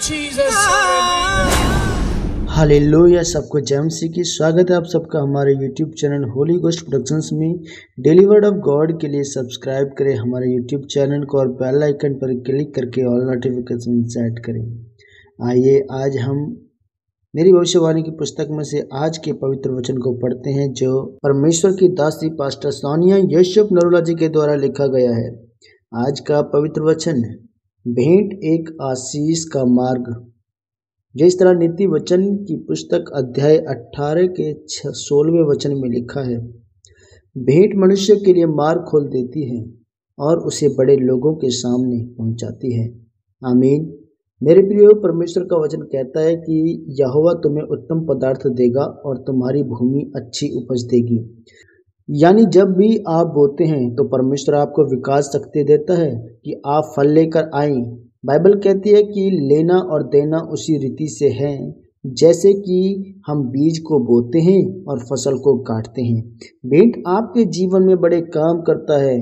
Jesus. Hallelujah. सबको जय मसीह की स्वागत है आप सबका हमारे YouTube channel Holy Ghost productions में। डेली वर्ड ऑफ गॉड के लिए सब्सक्राइब करें हमारे यूट्यूब चैनल को और बेल आइकन पर क्लिक करके ऑल नोटिफिकेशन सेट करें। आइए आज हम मेरी भविष्यवाणी की पुस्तक में से आज के पवित्र वचन को पढ़ते हैं, जो परमेश्वर की दासी पास्टर सोनिया यशुफ नरोला जी के द्वारा लिखा गया है। आज का पवित्र वचन, भेंट एक आशीष का मार्ग। जिस तरह नीति वचन की पुस्तक अध्याय 18 के 16वें वचन में लिखा है, भेंट मनुष्य के लिए मार्ग खोल देती है और उसे बड़े लोगों के सामने पहुंचाती है। आमीन। मेरे प्रियो, परमेश्वर का वचन कहता है कि यहोवा तुम्हें उत्तम पदार्थ देगा और तुम्हारी भूमि अच्छी उपज देगी। यानी जब भी आप बोते हैं तो परमेश्वर आपको विकास शक्ति देता है कि आप फल लेकर आएं। बाइबल कहती है कि लेना और देना उसी रीति से है जैसे कि हम बीज को बोते हैं और फसल को काटते हैं। भेंट आपके जीवन में बड़े काम करता है।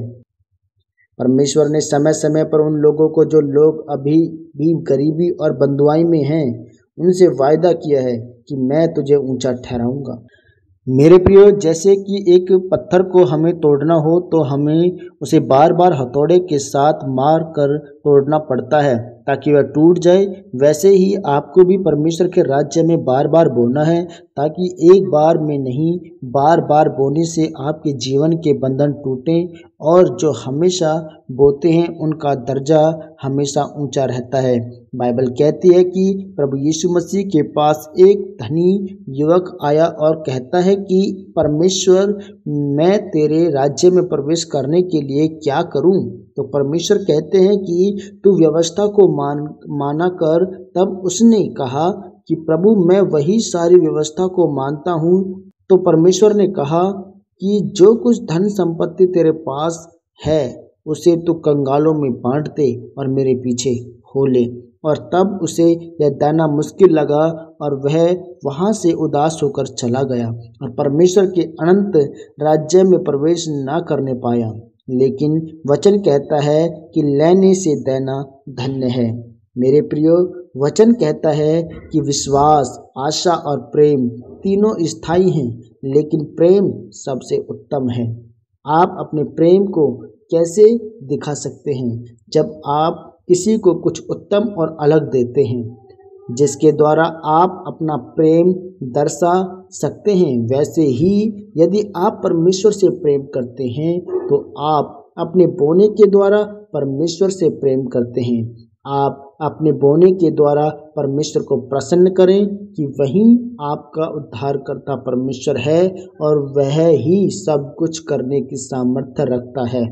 परमेश्वर ने समय समय पर उन लोगों को, जो लोग अभी भी गरीबी और बंधुआई में हैं, उनसे वायदा किया है कि मैं तुझे ऊंचा ठहराऊंगा। मेरे प्रियो, जैसे कि एक पत्थर को हमें तोड़ना हो तो हमें उसे बार बार हथौड़े के साथ मार कर तोड़ना पड़ता है ताकि वह टूट जाए, वैसे ही आपको भी परमेश्वर के राज्य में बार बार बोना है ताकि एक बार में नहीं, बार बार बोने से आपके जीवन के बंधन टूटें और जो हमेशा बोते हैं उनका दर्जा हमेशा ऊंचा रहता है। बाइबल कहती है कि प्रभु यीशु मसीह के पास एक धनी युवक आया और कहता है कि परमेश्वर, मैं तेरे राज्य में प्रवेश करने के लिए क्या करूं? तो परमेश्वर कहते हैं कि तू व्यवस्था को माना कर। तब उसने कहा कि प्रभु, मैं वही सारी व्यवस्था को मानता हूँ। तो परमेश्वर ने कहा कि जो कुछ धन संपत्ति तेरे पास है उसे तू कंगालों में बांट दे और मेरे पीछे हो ले। और तब उसे यह देना मुश्किल लगा और वह वहां से उदास होकर चला गया और परमेश्वर के अनंत राज्य में प्रवेश न करने पाया। लेकिन वचन कहता है कि लेने से देना धन्य है। मेरे प्रियो, वचन कहता है कि विश्वास, आशा और प्रेम तीनों स्थायी हैं, लेकिन प्रेम सबसे उत्तम है। आप अपने प्रेम को कैसे दिखा सकते हैं? जब आप किसी को कुछ उत्तम और अलग देते हैं जिसके द्वारा आप अपना प्रेम दर्शा सकते हैं। वैसे ही यदि आप परमेश्वर से प्रेम करते हैं तो आप अपने बोने के द्वारा परमेश्वर से प्रेम करते हैं। आप अपने बोने के द्वारा परमेश्वर को प्रसन्न करें कि वही आपका उद्धारकर्ता परमेश्वर है और वह ही सब कुछ करने की सामर्थ्य रखता है।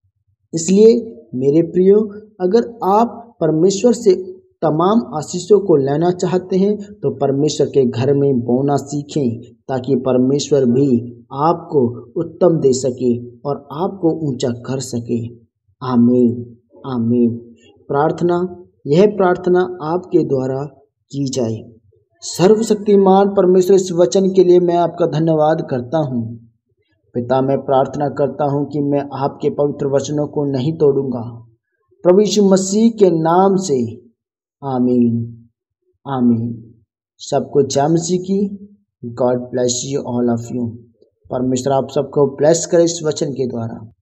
इसलिए मेरे प्रियो, अगर आप परमेश्वर से तमाम आशीषों को लेना चाहते हैं तो परमेश्वर के घर में बोना सीखें ताकि परमेश्वर भी आपको उत्तम दे सके और आपको ऊंचा कर सके। आमीन, आमीन। प्रार्थना, यह प्रार्थना आपके द्वारा की जाए। सर्वशक्तिमान परमेश्वर, इस वचन के लिए मैं आपका धन्यवाद करता हूँ। पिता, मैं प्रार्थना करता हूँ कि मैं आपके पवित्र वचनों को नहीं तोड़ूंगा, प्रभु यीशु मसीह के नाम से। आमीन, आमीन। सबको जय मसीह की। God bless you all of you. परमेश्वर आप सबको ब्लेस करे इस वचन के द्वारा।